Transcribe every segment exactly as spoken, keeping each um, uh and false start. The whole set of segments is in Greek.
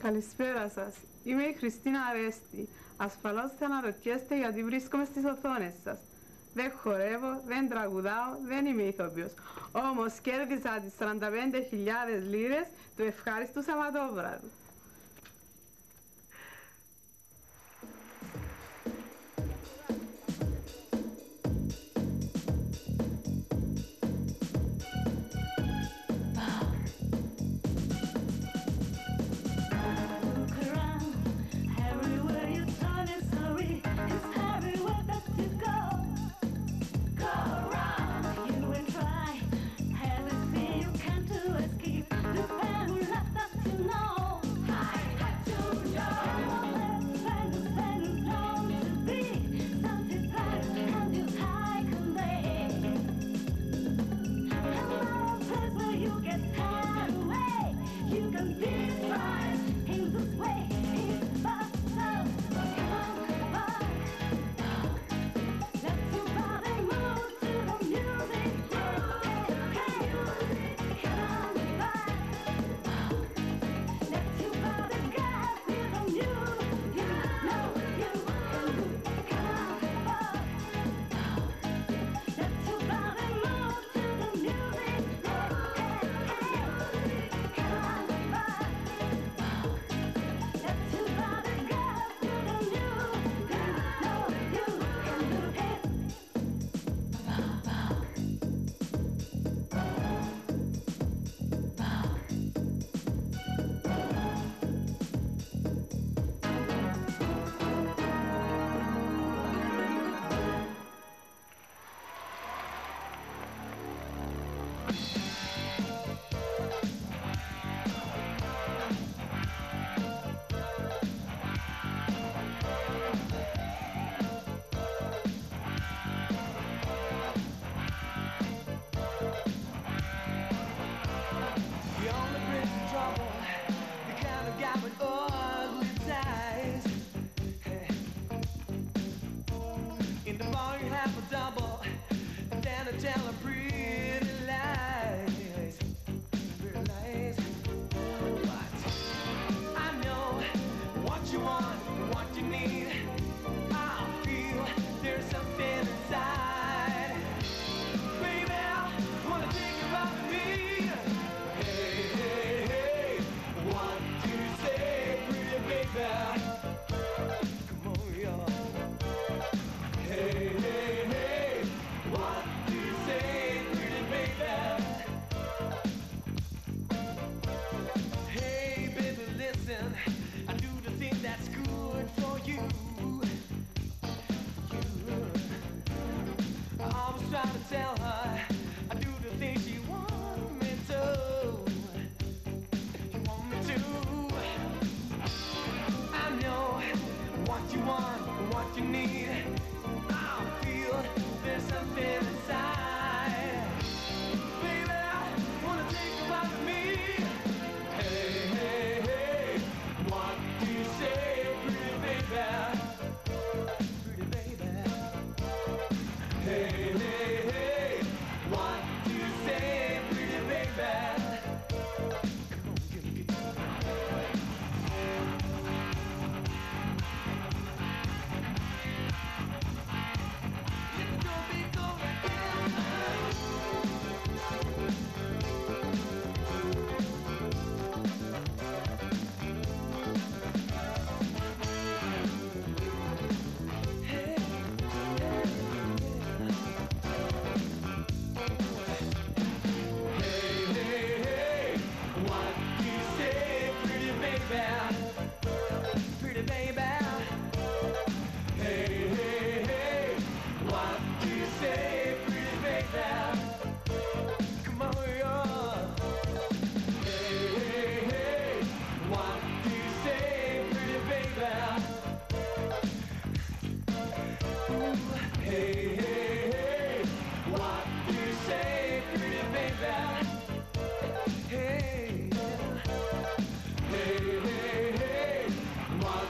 Καλησπέρα σας. Είμαι η Χριστίνα Αρέστη. Ασφαλώς θα αναρωτιέστε γιατί βρίσκομαι στις οθόνες σας. Δεν χορεύω, δεν τραγουδάω, δεν είμαι ηθοποιός. Όμως κέρδισα τις σαράντα πέντε χιλιάδες λίρες του ευχάριστου Σαββατόβραδου.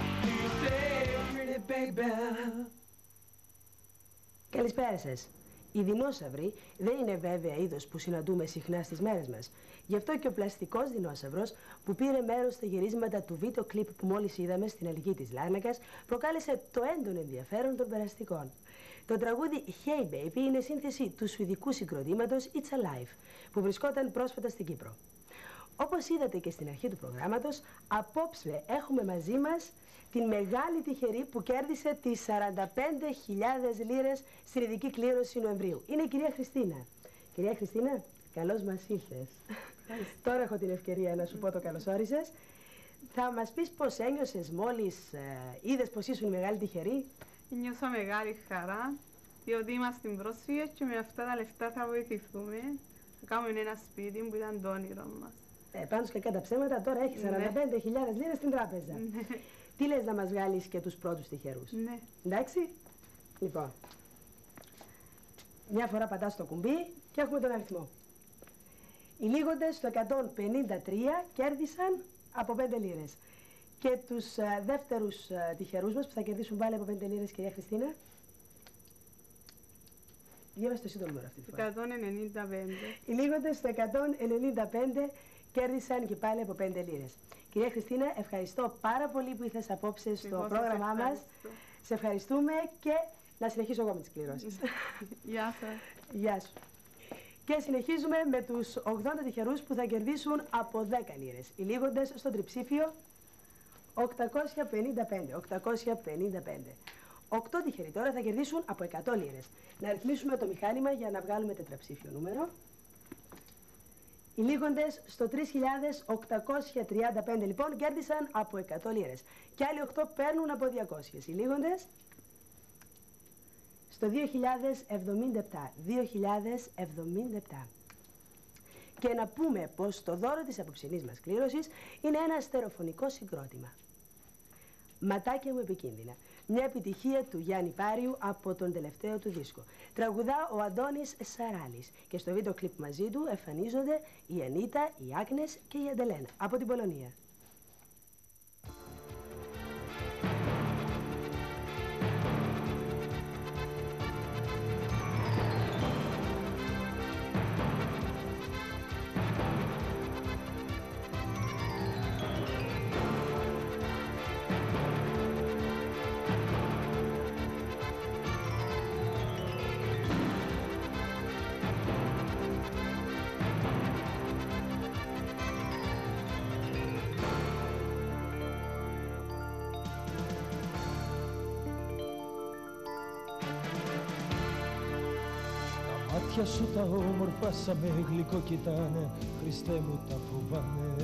Καλησπέρα σας. Οι δεινόσαυροι δεν είναι βέβαια είδος που συναντούμε συχνά στις μέρες μας. Γι' αυτό και ο πλαστικός δεινόσαυρος που πήρε μέρος στα γυρίσματα του βίντεο κλιπ που μόλις είδαμε στην Αλγή της Λάρνακας προκάλεσε το έντονο ενδιαφέρον των περαστικών. Το τραγούδι Hey Baby είναι σύνθεση του σουηδικού συγκροτήματος It's Alive που βρισκόταν πρόσφατα στην Κύπρο. Όπως είδατε και στην αρχή του προγράμματος, απόψε έχουμε μαζί μας την μεγάλη τυχερή που κέρδισε τις σαράντα πέντε χιλιάδες λίρες στην ειδική κλήρωση Νοεμβρίου. Είναι η κυρία Χριστίνα. Κυρία Χριστίνα, καλώς μας ήρθες. Τώρα έχω την ευκαιρία να σου πω το καλώς όρισες. Θα μας πεις πώς ένιωσες μόλις ε, είδες πως ήσουν η μεγάλη τυχερή? Νιώσα μεγάλη χαρά, διότι είμαστε πρόσφυγες και με αυτά τα λεφτά θα βοηθηθούμε. Θα κάνουμε ένα σπίτι που ήταν το όνειρο μας. Ε, πάντως κακά τα ψέματα, τώρα έχει σαράντα πέντε χιλιάδες λίρες στην τράπεζα. Ναι. Τι λες να μας βγάλεις και τους πρώτους τυχερούς? Ναι. Εντάξει. Λοιπόν, μια φορά πατάς στο κουμπί και έχουμε τον αριθμό. Οι λίγοντες στο εκατόν πενήντα τρία κέρδισαν από πέντε λίρες. Και τους uh, δεύτερους uh, τυχερούς μας που θα κερδίσουν πάλι από πέντε λίρες, κυρία Χριστίνα. Διάβασε το σύντομο νούμερο αυτή τη φορά. εκατόν ενενήντα πέντε. Οι λίγοντες στο εκατόν ενενήντα πέντε κέρδισαν και πάλι από πέντε λίρες. Κυρία Χριστίνα, ευχαριστώ πάρα πολύ που ήρθες απόψε στο εγώ πρόγραμμά μας. Σε ευχαριστούμε και να συνεχίσω εγώ με τις κληρώσεις. Γεια σας. Γεια σου. Και συνεχίζουμε με τους ογδόντα τυχερούς που θα κερδίσουν από δέκα λίρες. Οι λίγοντες στο τριψήφιο οκτακόσια πενήντα πέντε. οκτακόσια πενήντα πέντε. οκτώ τυχεροί τώρα θα κερδίσουν από εκατό λίρες. Να ρυθμίσουμε το μηχάνημα για να βγάλουμε τετραψήφιο νούμερο. Οι λίγοντες στο τρεις χιλιάδες οκτακόσια τριάντα πέντε λοιπόν κέρδισαν από εκατό λίρες. Και άλλοι οκτώ παίρνουν από διακόσιες. Οι λίγοντες στο δύο χιλιάδες εβδομήντα επτά. δύο χιλιάδες εβδομήντα επτά. Και να πούμε πως το δώρο της απόψινής μας κλήρωσης είναι ένα στερεοφωνικό συγκρότημα. Ματάκια μου επικίνδυνα. Μια επιτυχία του Γιάννη Πάριου από τον τελευταίο του δίσκο. Τραγουδά ο Αντώνης Σαράλης και στο βίντεο κλιπ μαζί του εμφανίζονται η Ανίτα, η Άκνες και η Αντελένα από την Πολωνία. Τα μάτια σου τα όμορφα σαν με γλυκό κοιτάνε, Χριστέ μου τα φοβάμαι.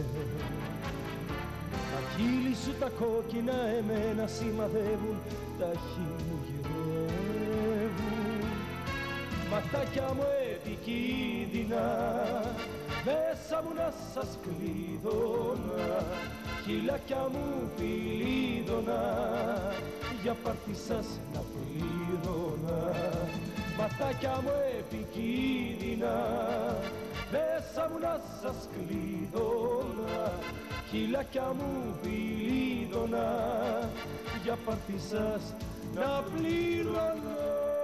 Τα χείλη σου τα κόκκινα εμένα σημαδεύουν, τα χείλη μου γυρεύουν. Ματάκια μου επικίνδυνα, μέσα μου να σας κλείδωνα, χειλάκια μου φιλίδωνα, για πάρτι σας να πλήρωνα. Ματάκια μου επικίνδυνα, μέσα μου να σας κλείδωνα, χειλάκια μου φιλίδωνα, για πάρτι σας να πλήρωνα.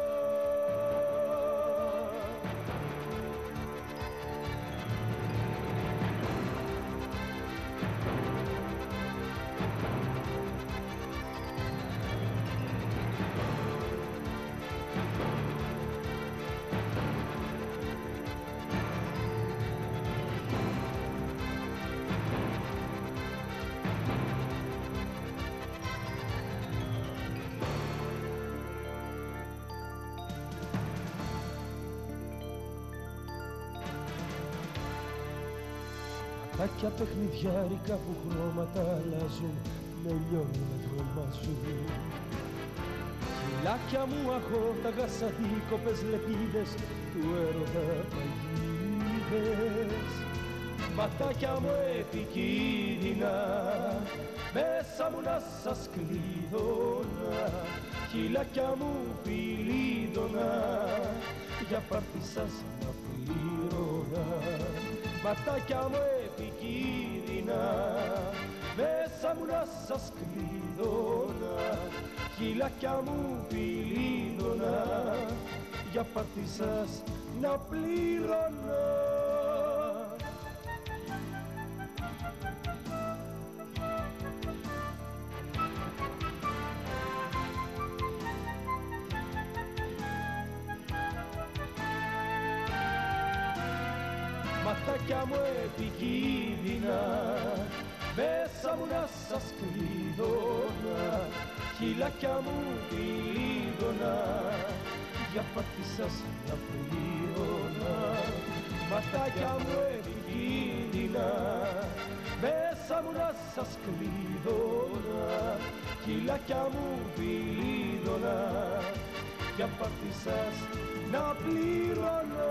Ματάκια παιχνιδιάρικα που χρώματα αλλάζουν, με λιώνουν, με τρομάζουν. Χειλάκια μου αχόρταγα σαν δίκοπες λεπίδες, του έρωτα παγίδες. Ματάκια μου επικίνδυνα, μέσα μου να σας κλείδωνα, χειλάκια μου φιλίδωνα, για πάρτι σας να πλήρωνα. Ματάκια μου επικίνδυνα, μέσα μου να σας κλείδωνα, χειλάκια μου φιλίδωνα, για πάρτι σας να πλήρωνα. Ματάκια μου επικίνδυνα, μέσα μου να σας κλείδωνα, χειλάκια μου πηλίδωνα, για πάρτι σας να πλήρωνα. Ματάκια μου επικίνδυνα, μέσα μου να σας κλείδωνα, χειλάκια μου πηλίδωνα, για πάρτι σας να πλήρωνα.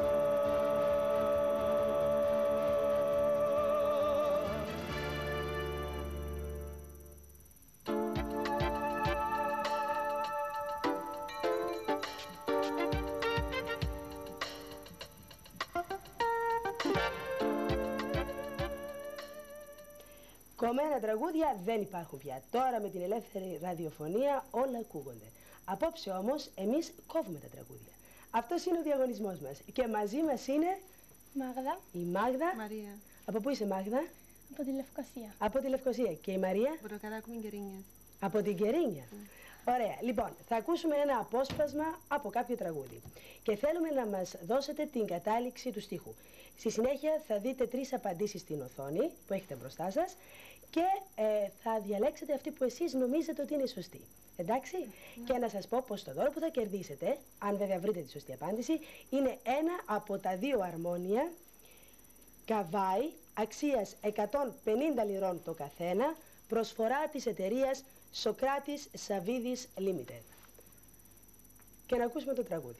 Κομμένα τραγούδια δεν υπάρχουν πια. Τώρα με την ελεύθερη ραδιοφωνία όλα ακούγονται. Απόψε όμως εμείς κόβουμε τα τραγούδια. Αυτός είναι ο διαγωνισμός μας. Και μαζί μας είναι... Μάγδα. Η Μάγδα. Μαρία. Από πού είσαι, Μάγδα? Από τη Λευκοσία. Από τη Λευκοσία. Και η Μαρία? Από το Καράκουμι Γκερίνια. Από την Γκερίνια. Mm. Ωραία. Λοιπόν, θα ακούσουμε ένα απόσπασμα από κάποιο τραγούδι. Και θέλουμε να μας δώσετε την κατάληξη του στίχου. Στη συνέχεια θα δείτε τρεις απαντήσεις στην οθόνη που έχετε μπροστά σας και ε, θα διαλέξετε αυτή που εσείς νομίζετε ότι είναι σωστή. Εντάξει? Mm. Και να σας πω πως το δώρο που θα κερδίσετε, αν βέβαια βρείτε τη σωστή απάντηση, είναι ένα από τα δύο αρμόνια Καβάη αξίας εκατόν πενήντα λιρών το καθένα, προσφορά της εταιρείας Σοκράτης Σαβίδης Limited. Και να ακούσουμε το τραγούδι.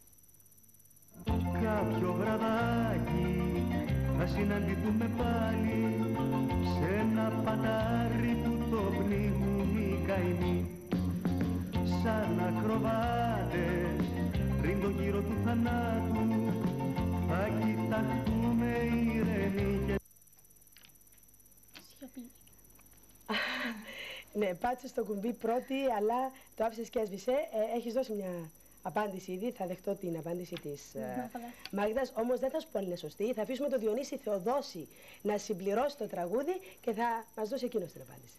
Κάποιο βραδάκι θα συναντηθούμε πάλι σε ένα πατάρι που το πνίγουν οι καημοί. Σαν ακροβάτες πριν το γύρο του θανάτου θα κοιταχτούμε ήρεμοι και... Σιωπή. Ναι, πάτησε στο κουμπί πρώτη, αλλά το άφησες και έσβησε. Ε, έχεις δώσει μια απάντηση ήδη, θα δεχτώ την απάντηση της ε, Μάγδας, όμως δεν θα σου πω αν είναι σωστή. Θα αφήσουμε τον Διονύση Θεοδόση να συμπληρώσει το τραγούδι και θα μας δώσει εκείνος την απάντηση.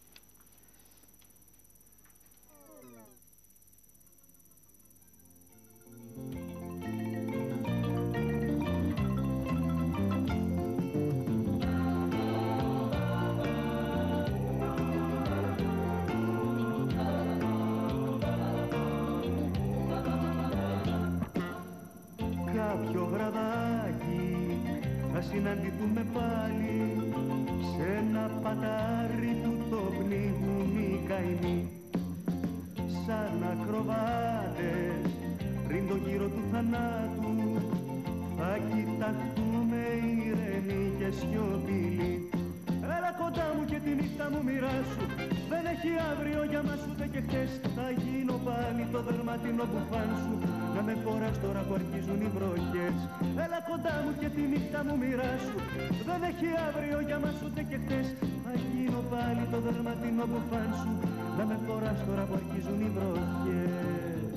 Κάποιο βραδάκι θα συναντηθούμε πάλι σε ένα πατάρι που το πνίγουν οι καημοί. Σαν ακροβάτες πριν το γύρο του θανάτου θα κοιταχτούμε ήρεμοι και σιωπηλοί. Έλα κοντά μου και τη νύχτα μου μοιράσου, δεν έχει αύριο για μας ούτε και χτες. Θα γίνω πάλι το δερματινό μπουφάν σου, να με φοράς τώρα που αρχίζουν οι βροχές. Έλα κοντά μου και τη νύχτα μου μοιράσου, δεν έχει αύριο για μας ούτε και χτες. Θα γίνω πάλι το δερματινό μπουφάν σου, να με φοράς τώρα που αρχίζουν οι βροχές.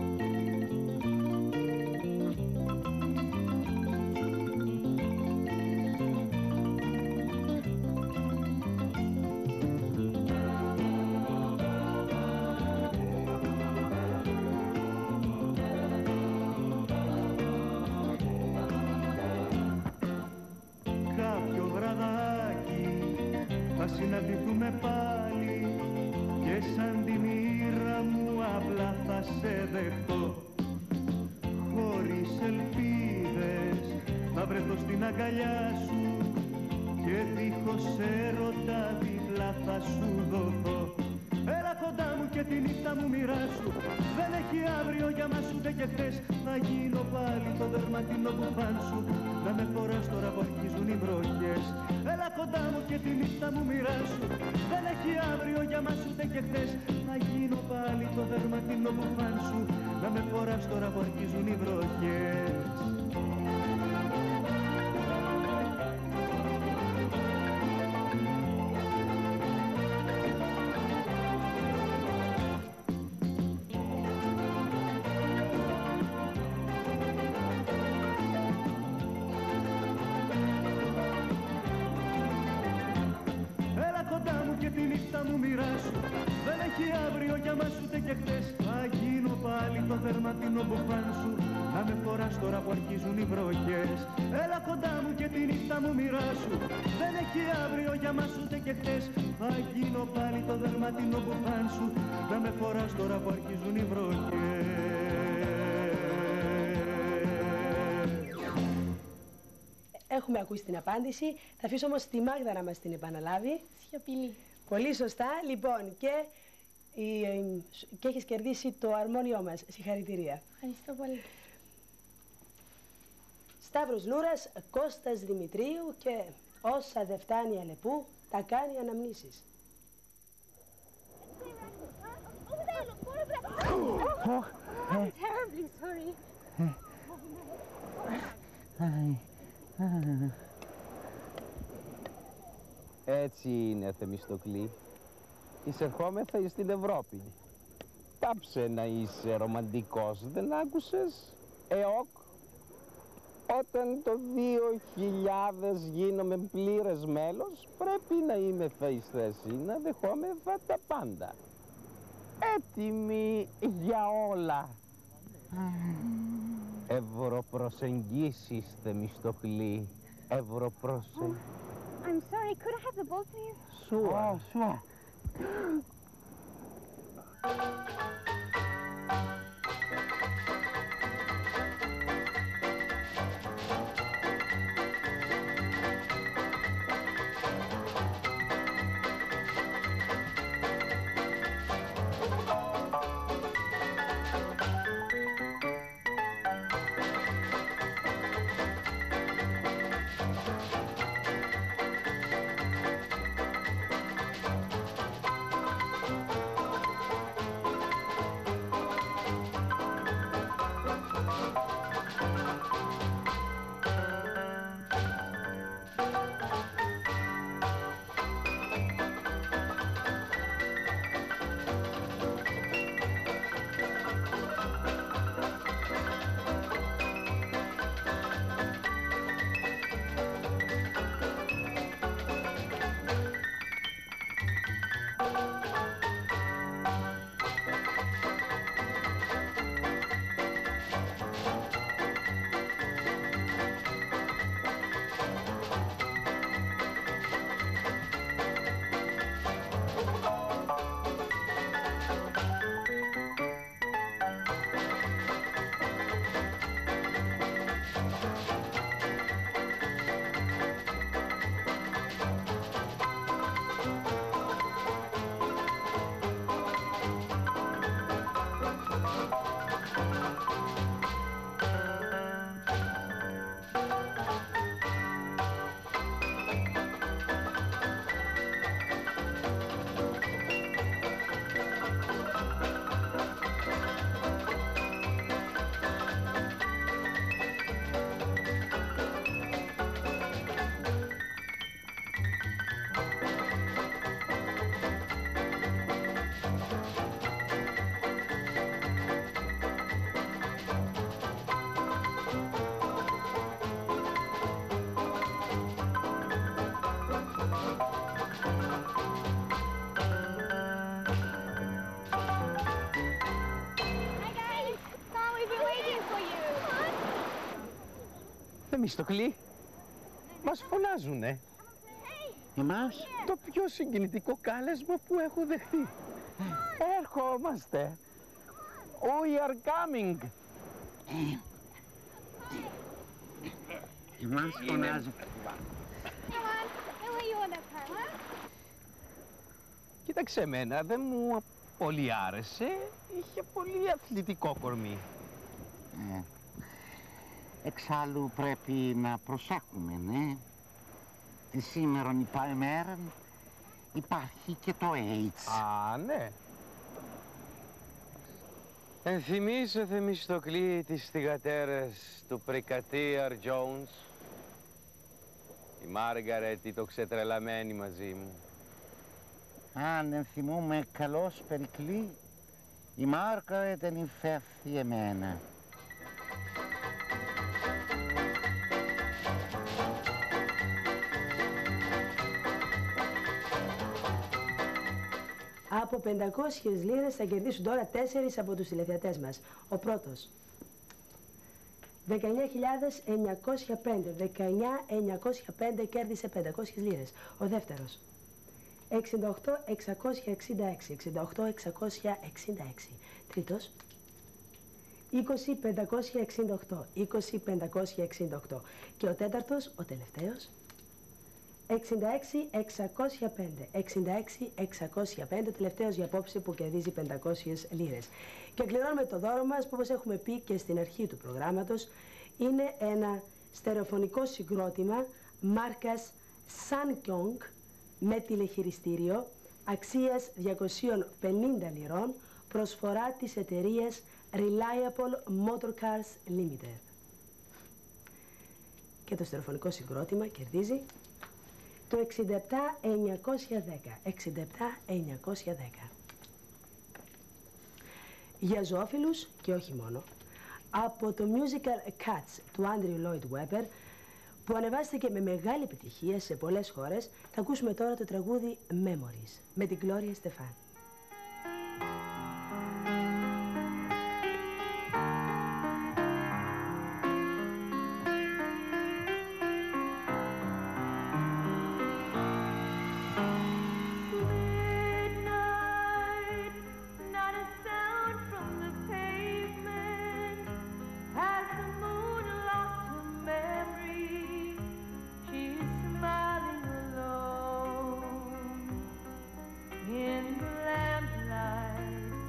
Συναντηθούμε πάλι και σαν τη μοίρα μου απλά θα σε δεχτώ. Χωρίς ελπίδες θα βρεθώ στην αγκαλιά σου και δίχως έρωτα δίπλα θα σου δοθώ. Έλα κοντά μου και τη νύχτα μου μοιράσου, δεν έχει αύριο για μας ούτε και χτες. Θα γίνω πάλι το δερματινό μπουφάν σου, να με φοράς τώρα που αρχίζουν οι βροχές. Έλα κοντά μου και τη νύχτα μου μοιράσου, δεν έχει αύριο για μας ούτε και χτες. Θα γίνω πάλι το δερματινό μπουφάν σου, να με φοράς τώρα που αρχίζουν οι βροχές. και χτες. Θα γίνω πάλι το δερματίνο μπουφάν σου, να με φοράς τώρα που αρχίζουν οι βροχές. Έλα κοντά μου και τη νύχτα μου μοιράσου, δεν έχει αύριο για μας ούτε και χτες. Θα γίνω πάλι το δερματίνο μπουφάν σου, να με φοράς τώρα που αρχίζουν οι βροχές. Έχουμε ακούσει την απάντηση. Θα αφήσω όμως τη Μάγδα να μας την επαναλάβει. Σιωπηλή. Πολύ σωστά. Λοιπόν, και, και έχεις κερδίσει το αρμόνιό μας. Συγχαρητήρια. Ευχαριστώ πολύ. Σταύρος Λούρας, Κώστας Δημητρίου και όσα δε φτάνει Αλεπού, τα κάνει αναμνήσεις. Έτσι είναι, Θεμιστοκλή. Εισερχόμεθα εις την Ευρώπη. Πάψε να είσαι ρομαντικός, δεν άκουσες? ΕΟΚ. Όταν το δύο χιλιάδες γίνομαι πλήρες μέλος, πρέπει να είμαι εις θέση να δεχόμεθα τα πάντα. Έτοιμοι για όλα. Ευρωπροσεγγίσεις, Θεμιστοκλή. Ευρωπροσεγγίσεις. I'm sorry, could I have the bowl, please? Sure. Oh, sure. Θεμιστοκλή, μας φωνάζουνε. Εμάς? Το πιο συγκινητικό κάλεσμα που έχω δεχτεί. Έρχομαστε. We are coming. Εμάς φωνάζουν. Κοίταξε εμένα, δεν μου πολύ άρεσε. Είχε πολύ αθλητικό κορμί. Ε, εξάλλου πρέπει να προσέχουμε, ναι. Τη σήμερον ημέρα υπάρχει και το AIDS. Α, ναι. Ενθυμίσαι, Θεμιστοκλή, τις θυγατέρες του Πρικατίαρ Τζόουνς. Η Μάργαρετ το ξετρελαμένη μαζί μου. Αν ενθυμούμε καλώς, Περικλή, η Μάργαρετ ενυφεύθη εμένα. Από πεντακόσιες λίρες θα κερδίσουν τώρα τέσσερις από τους τηλεθεατές μας. Ο πρώτος. δεκαεννιά χιλιάδες εννιακόσια πέντε. δεκαεννιά χιλιάδες εννιακόσια πέντε κέρδισε πεντακόσιες λίρες. Ο δεύτερος. εξήντα οκτώ χιλιάδες εξακόσια εξήντα έξι. εξήντα οκτώ χιλιάδες εξακόσια εξήντα έξι. Τρίτος. είκοσι χιλιάδες πεντακόσια εξήντα οκτώ. είκοσι χιλιάδες πεντακόσια εξήντα οκτώ. Και ο τέταρτος, ο τελευταίος. εξήντα έξι χιλιάδες εξακόσια πέντε. εξήντα έξι χιλιάδες εξακόσια πέντε, ο τελευταίος για απόψε που κερδίζει πεντακόσιες λίρες. Και κληρώνουμε το δώρο μας που, όπως έχουμε πει και στην αρχή του προγράμματος, είναι ένα στερεοφωνικό συγκρότημα μάρκας Sankyong με τηλεχειριστήριο αξίας διακόσιες πενήντα λιρών, προσφορά της εταιρείας Reliable Motorcars Limited. Και το στερεοφωνικό συγκρότημα κερδίζει το εξήντα επτά χιλιάδες εννιακόσια δέκα. εξήντα επτά χιλιάδες εννιακόσια δέκα. Για ζωόφιλους και όχι μόνο, από το musical Cats του Andrew Lloyd Webber, που ανεβάστηκε με μεγάλη επιτυχία σε πολλές χώρες, θα ακούσουμε τώρα το τραγούδι Memories με την Gloria Estefan. In the lamplight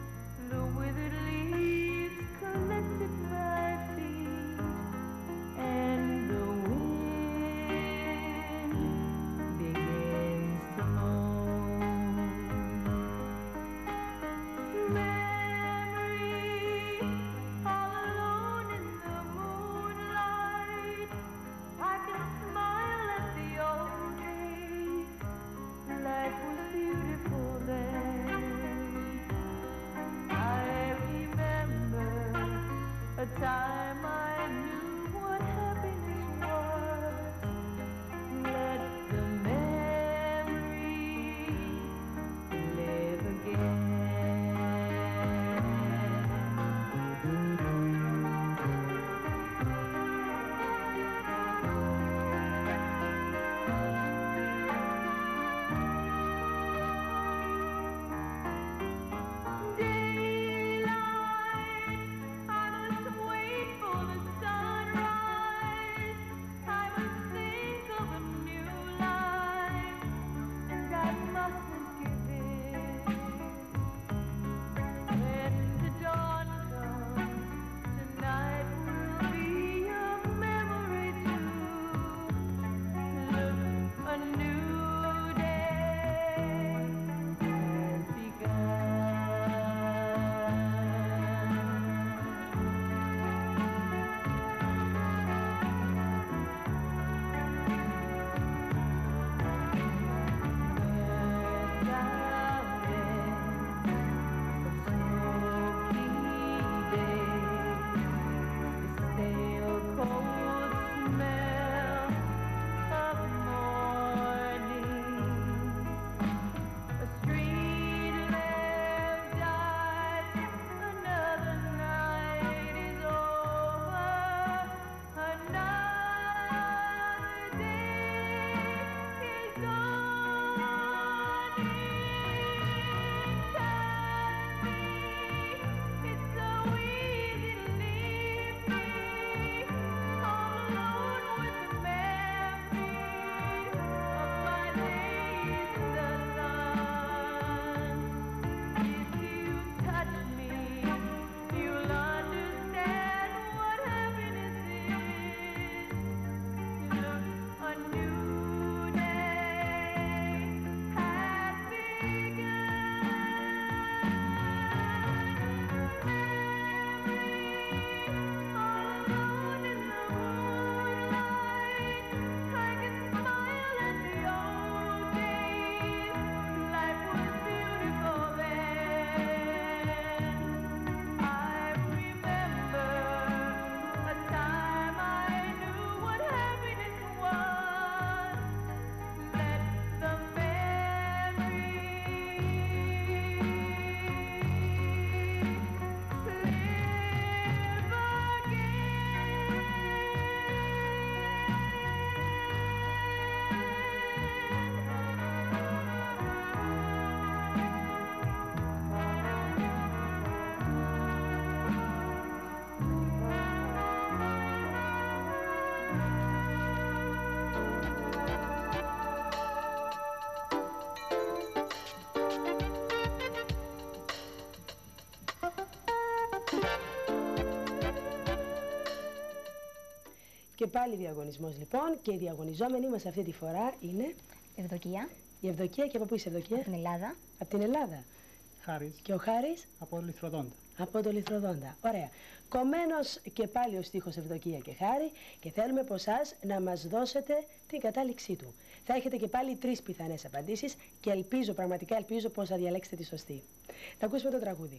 Και πάλι διαγωνισμός λοιπόν, και η διαγωνιζόμενη μας αυτή τη φορά είναι... Ευδοκία. Η Ευδοκία, και από πού είσαι, Ευδοκία? Από την Ελλάδα. Από την Ελλάδα. Χάρης. Και ο Χάρης? Από το Λιθροδόντα. Από το Λιθροδόντα. Ωραία. Κομμένος και πάλι ο στίχος Ευδοκία και Χάρη, και θέλουμε από εσάς να μας δώσετε την κατάληξή του. Θα έχετε και πάλι τρεις πιθανές απαντήσεις και ελπίζω, πραγματικά ελπίζω, πως θα διαλέξετε τη σωστή. Θα ακούσουμε το τραγούδι.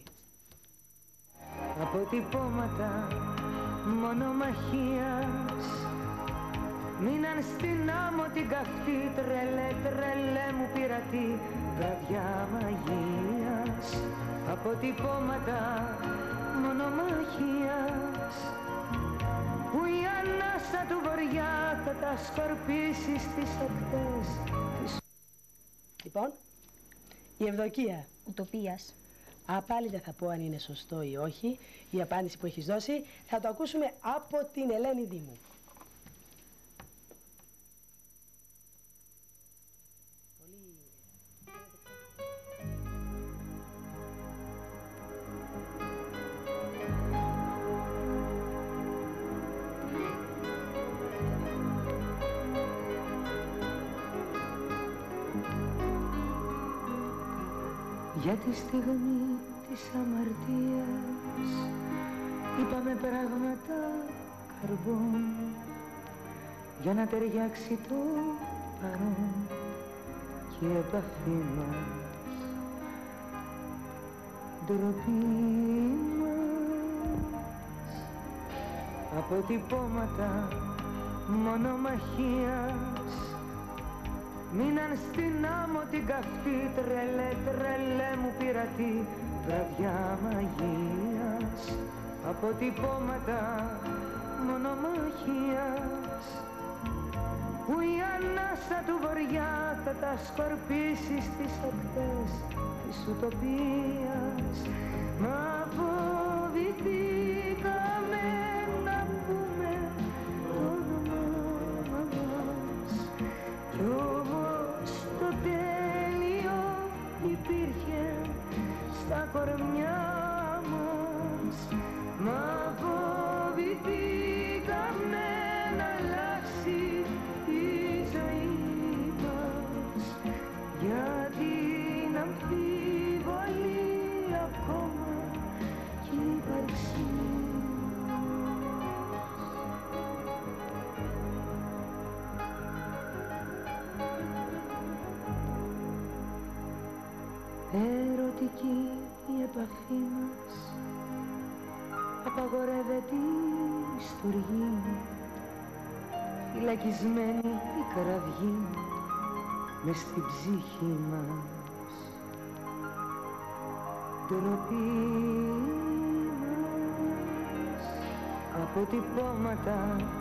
Αποτυπώματα μονομαχίας μείναν στην άμμο την καυτή, τρελέ, τρελέ μου πειρατή, βραδιά μαγείας. Αποτυπώματα μονομαχίας που η ανάσα του βοριά θα τα σκορπίσει στις ακτές της... Λοιπόν, η Ευδοκία. Ουτοπίας. Α, πάλι δεν θα πω αν είναι σωστό ή όχι η απάντηση που έχεις δώσει. Θα το ακούσουμε από την Ελένη Δήμου. Για τη στιγμή της αμαρτίας είπαμε πράγματα καρμπών για να ταιριάξει το παρόν και η επαφή μας, ντροπή μας. Αποτυπώματα μονομαχίας μείναν στην άμμο την καυτή, τρελέ, τρελέ μου πειρατή, βραδιά μαγείας. Αποτυπώματα μονομαχίας που η ανάσα του βοριά θα τα σκορπίσει στις ακτές της ουτοπίας. Μα φοβηθήκαμε να πούμε το όνομά μας κι όμως το τέλειο υπήρχε στα κορμιά μας. Μα φοβηθήκαμε να αλλάξει η ζωή μας για την αμφιβολή ακόμα κι ύπαρξή μας. Ερωτική η επαφή μας, απαγορεύεται η στοργή, φυλακισμένη η κραυγή μες στην ψυχή μας, ντροπή μας. Αποτυπώματα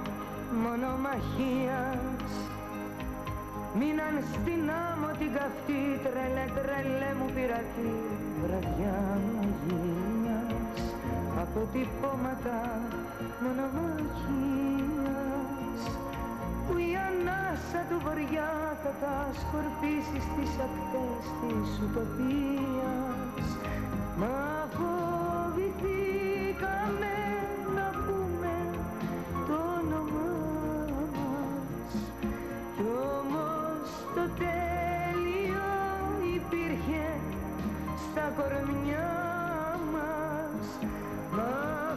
μονομαχίας μείναν στην άμμο την καυτή, τρελέ, τρελέ μου πειρατή, βραδιά μαγείας. Αποτυπώματα μονομαχίας που η ανάσα του βοριά θα τα σκορπίσει στις ακτές της ουτοπίας. Μα φοβηθήκαμε να πούμε το όνομά μας κι όμως το τέλειο υπήρχε στα κορμιά μας. Μα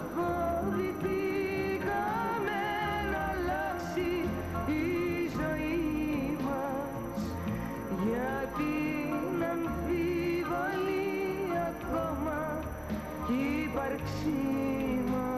φοβηθήκαμε να αλλάξει η ζωή μας για την αμφιβολή ακόμα κι ύπαρξή μας.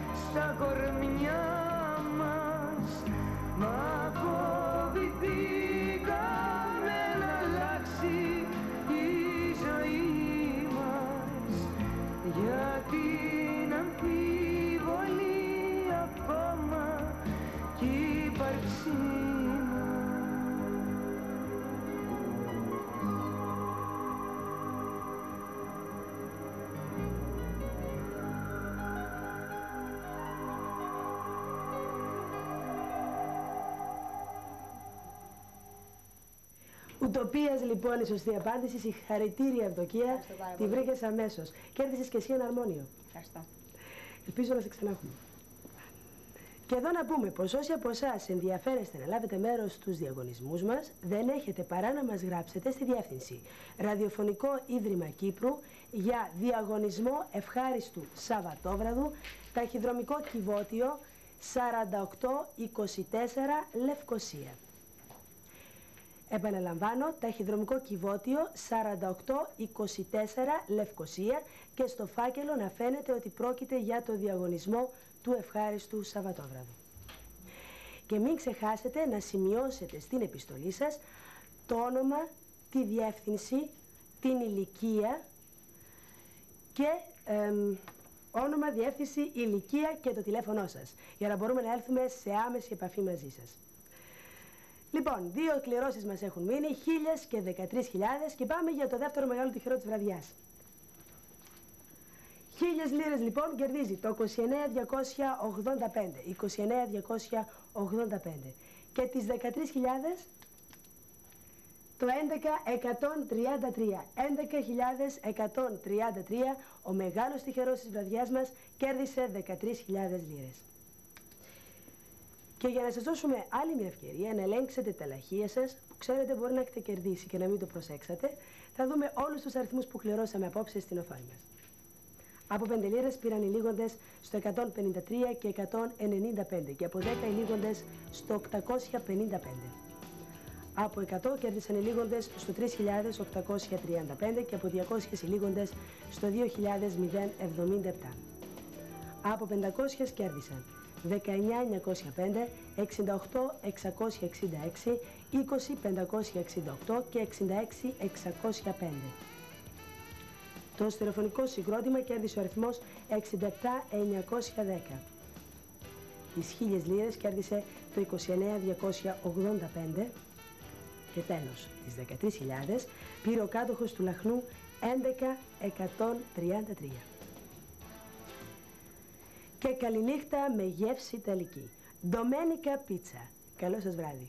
Κορμιά μας, μα φοβηθήκαμε Ουτοπίας λοιπόν η σωστή απάντηση. Συγχαρητήρια, Ευδοκία. Τη βρήκες αμέσως. Κέρδισες και εσύ ένα αρμόνιο. Ευχαριστώ. Ελπίζω να σε ξαναχούμε. Και εδώ να πούμε πως όσοι από εσάς ενδιαφέρεστε να λάβετε μέρος στους διαγωνισμούς μας, δεν έχετε παρά να μας γράψετε στη διεύθυνση Ραδιοφωνικό Ίδρυμα Κύπρου για διαγωνισμό ευχάριστου Σαββατόβραδου, ταχυδρομικό κυβότιο σαράντα οκτώ είκοσι τέσσερα Λευκοσία. Επαναλαμβάνω, ταχυδρομικό κυβότιο σαράντα οκτώ είκοσι τέσσερα Λευκοσία και στο φάκελο να φαίνεται ότι πρόκειται για το διαγωνισμό του ευχάριστου Σαββατόβραδου. Και μην ξεχάσετε να σημειώσετε στην επιστολή σας το όνομα, τη διεύθυνση, την ηλικία και εμ, όνομα, διεύθυνση, ηλικία και το τηλέφωνό σας, για να μπορούμε να έλθουμε σε άμεση επαφή μαζί σας. Λοιπόν, δύο κληρώσεις μας έχουν μείνει, χίλιες και δεκατρείς χιλιάδες, και πάμε για το δεύτερο μεγάλο τυχερό της βραδιάς. Χίλιες λίρες λοιπόν κερδίζει το είκοσι εννέα διακόσια ογδόντα πέντε, είκοσι εννέα διακόσια ογδόντα πέντε, και τις δεκατρείς χιλιάδες το έντεκα εκατόν τριάντα τρία. έντεκα χιλιάδες εκατόν τριάντα τρία, ο μεγάλος τυχερός της βραδιάς μας κέρδισε δεκατρείς χιλιάδες λίρες. Και για να σας δώσουμε άλλη μια ευκαιρία να ελέγξετε τα λαχεία σας, που ξέρετε μπορεί να έχετε κερδίσει και να μην το προσέξατε, θα δούμε όλους τους αριθμούς που κληρώσαμε απόψε στην οθόνη μας. Από πέντε λίρες πήραν οι λίγοντες στο εκατόν πενήντα τρία και εκατόν ενενήντα πέντε και από δέκα οι λίγοντες στο οκτακόσια πενήντα πέντε. Από εκατό κέρδισαν οι λίγοντες στο τρεις χιλιάδες οκτακόσια τριάντα πέντε και από διακόσια οι λίγοντες στο δύο χιλιάδες εβδομήντα επτά. Από πεντακόσια κέρδισαν δεκαεννιά χιλιάδες εννιακόσια πέντε, εξήντα οκτώ χιλιάδες εξακόσια εξήντα έξι, είκοσι χιλιάδες πεντακόσια εξήντα οκτώ και εξήντα έξι χιλιάδες εξακόσια πέντε. Το στερεοφωνικό συγκρότημα κέρδισε ο αριθμός εξήντα επτά χιλιάδες εννιακόσια δέκα. Τις χίλιες λίρες κέρδισε το είκοσι εννέα χιλιάδες διακόσια ογδόντα πέντε και τέλος τις δεκατρείς χιλιάδες πήρε ο κάτοχος του λαχνού έντεκα χιλιάδες εκατόν τριάντα τρία. Και καληνύχτα με γεύση ιταλική. Ντομένικα πίτσα. Καλό σας βράδυ.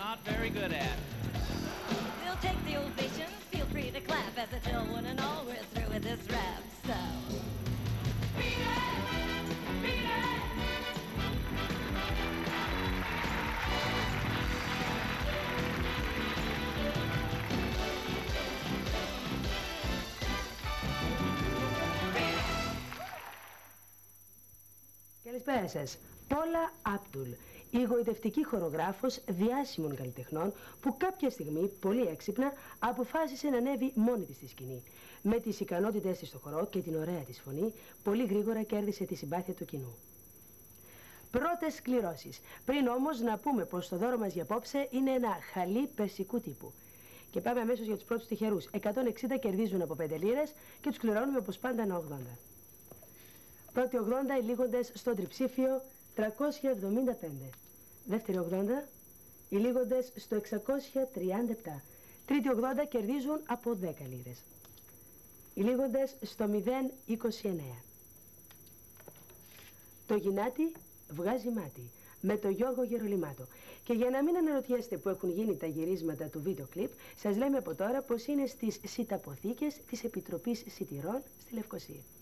not very good at. We'll take the ovations, feel free to clap as I tell one and all we're through with this rap, so. Beat it! Beat it! Καλησπέρα σας. Πόλα Άπτουλ, η γοητευτική χορογράφος διάσημων καλλιτεχνών που κάποια στιγμή, πολύ έξυπνα, αποφάσισε να ανέβει μόνη της στη σκηνή. Με τις ικανότητες της στο χορό και την ωραία της φωνή, πολύ γρήγορα κέρδισε τη συμπάθεια του κοινού. Πρώτες σκληρώσεις. Πριν όμως να πούμε πως το δώρο μας για απόψε είναι ένα χαλί περσικού τύπου. Και πάμε αμέσως για τους πρώτους τυχερούς. εκατόν εξήντα κερδίζουν από πέντε λίρες και τους κληρώνουμε όπως πάντα ένα ογδόντα. Πρώτοι ογδόντα, οι λίγοντες στο τριψήφιο τριακόσια εβδομήντα πέντε. Δεύτεροι ογδόντα, οι λίγοντες στο εξακόσια τριάντα επτά. Τρίτοι ογδόντα κερδίζουν από δέκα λίρες. Οι λίγοντες στο μηδέν είκοσι εννέα. Το γυνάτι βγάζει μάτι με το Γιώργο Γερολιμάτο. Και για να μην αναρωτιέστε που έχουν γίνει τα γυρίσματα του βίντεο κλιπ, σας λέμε από τώρα πως είναι στις σιταποθήκες της Επιτροπής Σιτηρών στη Λευκοσία.